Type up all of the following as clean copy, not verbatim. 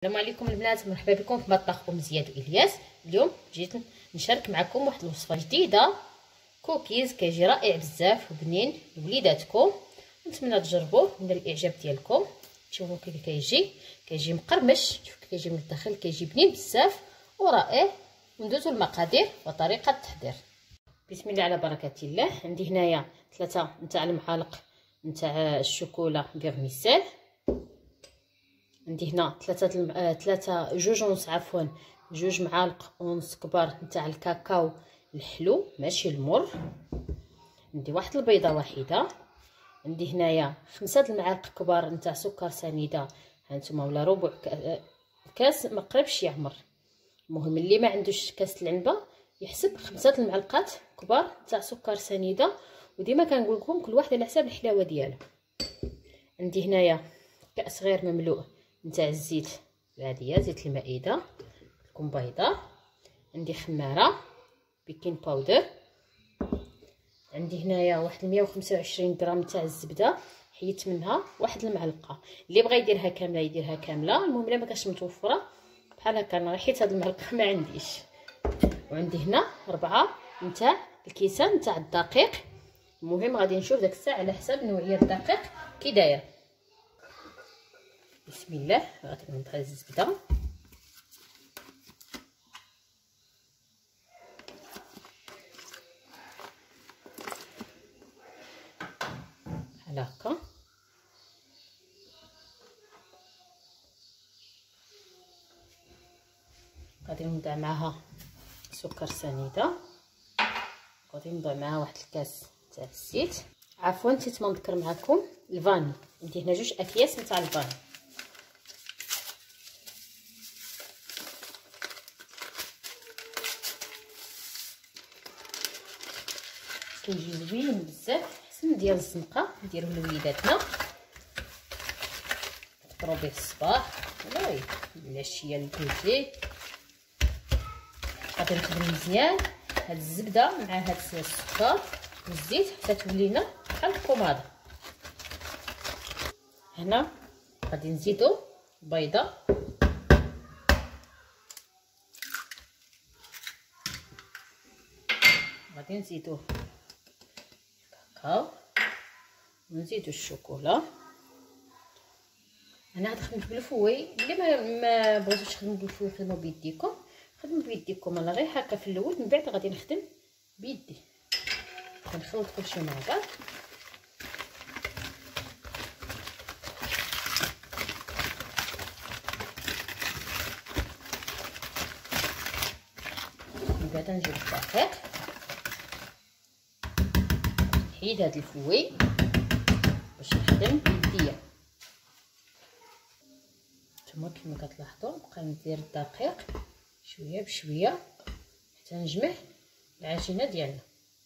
السلام عليكم البنات، مرحبا بكم في مطبخ ام زياد والياس. اليوم جيت نشارك معكم واحد الوصفه جديده، كوكيز كيجي رائع بزاف وبنين لوليداتكم. نتمنى تجربوه من الاعجاب ديالكم. شوفوا كيف كيجي مقرمش، شوف كيجي من الداخل، كيجي بنين بزاف ورائع. ندوزو المقادير وطريقه التحضير. بسم الله على بركه الله. عندي هنايا 3 نتاع المعالق نتاع الشوكولا فيرميسيل. عندي هنا جوج معالق ونص كبار نتاع الكاكاو الحلو ماشي المر. عندي واحد البيضه واحده. عندي هنايا 5 المعالق كبار نتاع سكر سنيده، هانتوما ولا ربع كاس ما قربش يعمر. المهم اللي ما عندوش كاس العنبه يحسب 5 المعلقات كبار نتاع سكر سنيده، وديما كنقول لكم كل واحد على حساب الحلاوه ديالو. عندي هنايا كاس غير مملوء نتاع الزيت العاديه، زيت المائده، تكون بيضه. عندي خماره بيكين باودر. عندي هنايا واحد 125 غرام نتاع الزبده، حيدت منها واحد المعلقه. اللي بغى يديرها كامله يديرها كامله، المهم الا ما كانش متوفره بحال هكا. انا حيت هاد المعلقه ما عنديش. وعندي هنا 4 نتاع الكيسان نتاع الدقيق. المهم غادي نشوف داك الساعه على حساب نوعيه الدقيق كي داير. بسم الله. غادي نضع الزبده بحال هكا. غادي نضع معها سكر سنيده، غادي نضع معها واحد الكاس تاع الزيت. عفوا نسيت ما نذكر معكم الفاني. عندي هنا 2 اكياس نتاع الفاني. كيجي زوين بزاف، حسن ديال الزنقه نديروه لوليداتنا يفطروا به الصباح ولا العشيه الكوتي. غادي نخدم مزيان هاد الزبده مع هاد السكر والزيت حتى تولي لنا بحال الكوماده. هنا غادي نزيدو بيضه، غادي نزيدو كاكاو، ونزيدو الشوكولا. انا غادي نخدم بالفوي. اللي ما بغيتوش تخدموا بالفوي خدموا بيديكم، خدموا بيديكم. انا غير هكا في الاول، من بعد غادي نخدم بيدي. كنخلط كلشي مع بعض. من بعد نجيب الدقيق، نحيد هاد الفوي باش نخدم بيديا. نتوما كما كتلاحظوا نبقى ندير الدقيق شويه بشويه حتى نجمع العجينه ديالنا.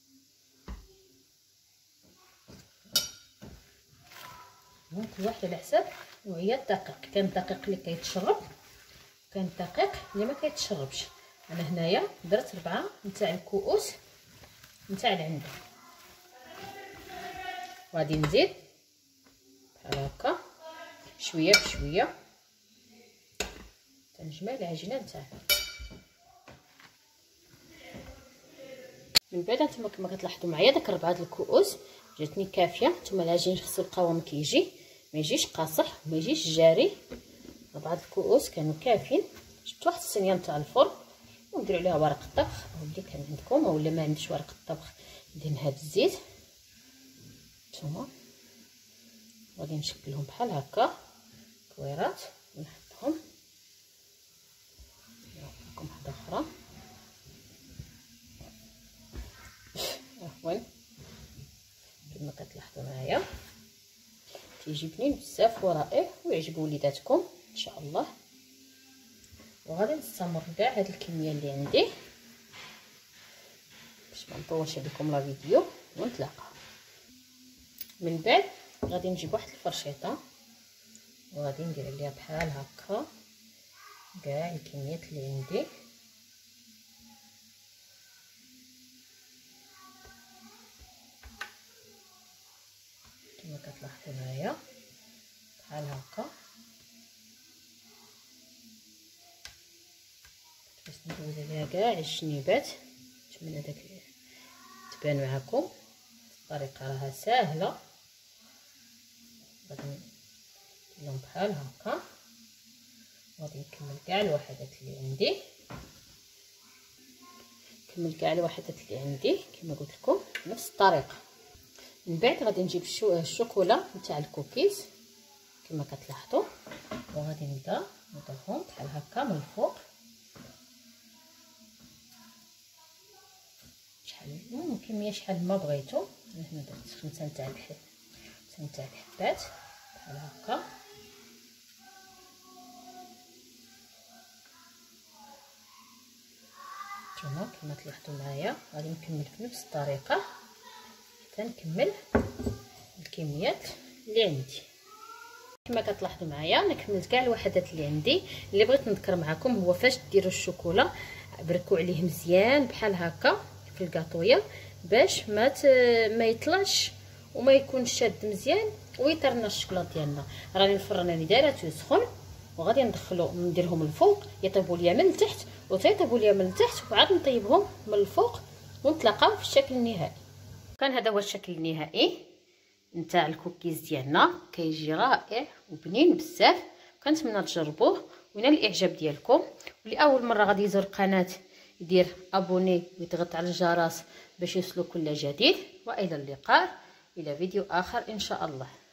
كل واحد على حساب نوعيه الدقيق. كان الدقيق اللي كيتشرب، كان الدقيق اللي ما كيتشربش. انا هنايا درت 4 نتاع الكؤوس نتاع العنبه. وغادي نزيد بحال هكا شويه بشويه تنجمع العجينه نتاعنا. من بعد نتوما كما كتلاحظوا معايا داك 4 الكؤوس جاتني كافيه. نتوما العجين خصو القوام كيجي ما يجيش قاصح وما يجيش جاري. 4 الكؤوس كانوا كافيين. جبت واحد الصينيه نتاع الفرن وندير عليها ورق الطبخ او اللي كان عندكم، او اللي ما عندش ورق الطبخ ندهن هذا الزيت. نتوما غادي نشكلهم بحال هكا كويرات ونحطهم. نعطيكم واحده اخرى. عفوا كما كتلاحظوا معايا كيجي بنين بزاف ورائع ويعجب وليداتكم ان شاء الله. وغادي نستمر كاع هاد الكميه اللي عندي باش ما نطولش عليكم لا فيديو ونتلاقى. من بعد غادي نجيب واحد الفرشيطه وغادي ندير عليها بحال هكا كاع الكميات اللي عندي. كما كتلاحظوا معايا بحال هكا. ندوز عليها كاع الجنيبات. نتمنى داك تبان معكم. الطريقه راها ساهله. غادي ندير لهم بحال هكا. غادي نكمل كاع الوحدات اللي عندي. نكمل كاع الوحدات اللي عندي كما قلت لكم نفس الطريقه. من بعد غادي نجيب الشوكولا نتاع الكوكيز كما كتلاحظوا، وغادي نبدا نضربهم بحال هكا من الفوق. شحال كميه شحال ما بغيتو. هنا درت 5 نتاع الحبات بحال هكا. نتوما كما تلاحظوا معايا غادي نكمل في نفس الطريقه حتى نكمل الكميات اللي عندي. كما كتلاحظوا معايا انا كملت كاع الوحدات اللي عندي. اللي بغيت نذكر معكم هو فاش ديروا الشوكولا بركوا عليه مزيان بحال هكا في الكاطويه باش ما يطلعش وما يكونش شاد مزيان ويطرنا الشوكولا ديالنا. راني الفران اللي دايرته سخون وغادي نديرهم الفوق يطيبوا ليا من التحت وتيطيبوا ليا من التحت وعاد نطيبهم من الفوق ونتلاقاو في الشكل النهائي. كان هذا هو الشكل النهائي نتاع الكوكيز ديالنا. كيجي رائع وبنين بزاف. كنتمنى تجربوه وينال الاعجاب ديالكم. واللي اول مره غادي يزور القناه يدير ابوني ويضغط على الجرس باش يوصلو كل جديد. والى اللقاء الى فيديو اخر ان شاء الله.